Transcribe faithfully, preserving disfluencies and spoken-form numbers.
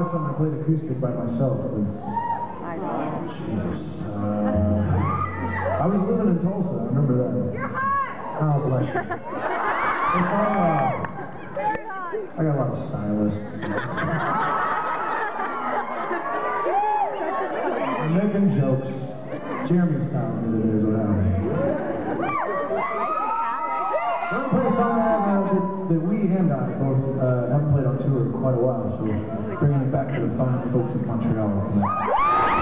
last time I played acoustic by myself was... I know. Jesus. Uh, I was living in Tulsa, I remember that. You're hot! Oh, bless you. It's all, uh, I got a lot of stylists. I'm making jokes. Jeremy's style me today is what happened. We're going to play a song that, uh, that, that we and I both uh, haven't played on tour in quite a while, so bringing it back to the fine folks in Montreal tonight.